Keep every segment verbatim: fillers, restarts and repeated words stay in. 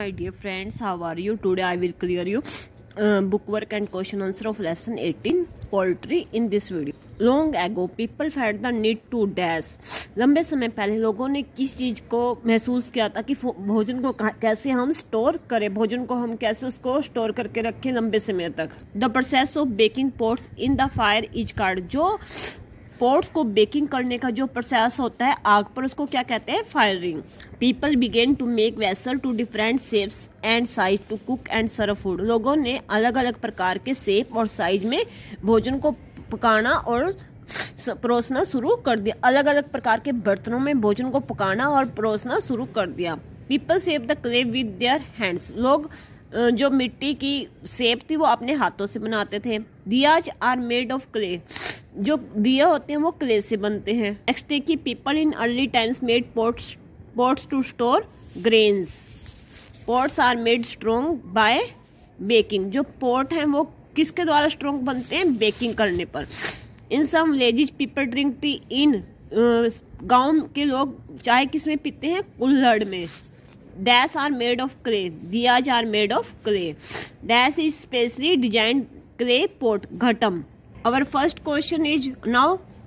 My dear friends, how are you? Today I will clear you uh, book work and question answer of lesson eighteen poetry in this video. Long ago people felt the need to dash. लंबे समय पहले लोगों ने किस चीज को महसूस किया था कि भोजन को कैसे हम स्टोर करें, भोजन को हम कैसे उसको स्टोर करके रखें लंबे समय तक. The process of baking pots in the fire is called. जो पोट्स को बेकिंग करने का जो प्रोसेस होता है आग पर, उसको क्या कहते हैं? Firing. People began to make vessel to different shapes and size to cook and serve food. लोगों ने अलग अलग प्रकार के शेप और साइज में भोजन को पकाना और परोसना शुरू कर दिया. अलग अलग प्रकार के बर्तनों में भोजन को पकाना और परोसना शुरू कर दिया. People shape the clay with their hands. लोग जो मिट्टी की शेप थी वो अपने हाथों से बनाते थे. Diyas are made of clay. जो दिया होते हैं वो क्ले से बनते हैं. नेक्स्ट देखिए, people in early times made pots pots to store grains. Pots are made strong by baking. जो पोट हैं वो किसके द्वारा स्ट्रॉन्ग बनते हैं? बेकिंग करने पर. In some villages people drink tea in. गांव के लोग चाय किस में पीते हैं? कुल्हड़ में. Dash are made of clay. Diyas are made of clay. Dash is specially designed clay pot. Ghatam. Our first question is, now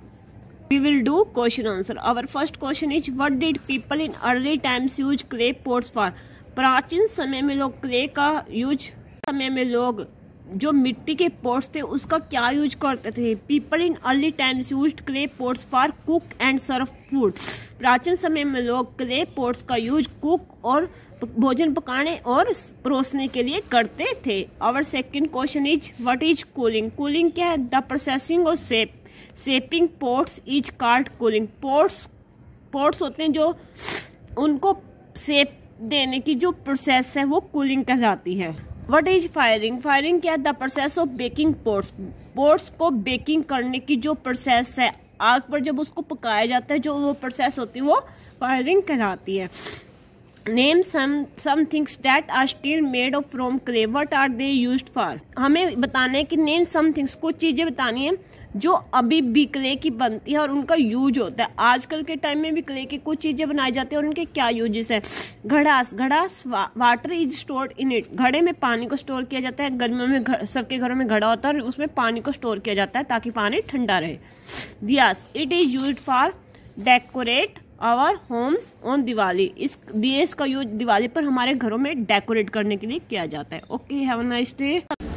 we will do question answer. Our first question is, what did people in early times use clay pots for? प्राचीन समय में लोग clay का use समय में लोग जो मिट्टी के पोट्स थे उसका क्या यूज करते थे? People in early times used clay pots for cook and serve food. प्राचीन समय में लोग क्ले पोट्स का यूज कुक और भोजन पकाने और परोसने के लिए करते थे. Our second question is, what is cooling? Cooling क्या है? The processing of shape shaping pots is called cooling. Pots pots होते हैं जो उनको शेप देने की जो प्रोसेस है वो कूलिंग कहलाती है. What is firing? फायरिंग क्या है? The process of baking pots. Pots को बेकिंग करने की जो प्रोसेस है, आग पर जब उसको पकाया जाता है, जो वो प्रोसेस होती है वो फायरिंग कहलाती है. Name some some things that are still made of from clay. What are they used for? हमें बताना है कि नेम सम थिंग्स, कुछ चीजें बतानी है जो अभी भी क्ले की बनती है और उनका यूज होता है. आजकल के टाइम में भी क्ले की कुछ चीजें बनाई जाती है और उनके क्या यूजेस है. Ghadas. Ghadas water is stored in it. घड़े में पानी को स्टोर किया जाता है. गर्मियों में सबके घरों में घड़ा होता है और उसमें पानी को स्टोर किया जाता है ताकि पानी ठंडा रहे. Diyas. It is used for decorate our homes on Diwali. इस दिए का यूज दिवाली पर हमारे घरों में डेकोरेट करने के लिए किया जाता है. Okay, have a nice day.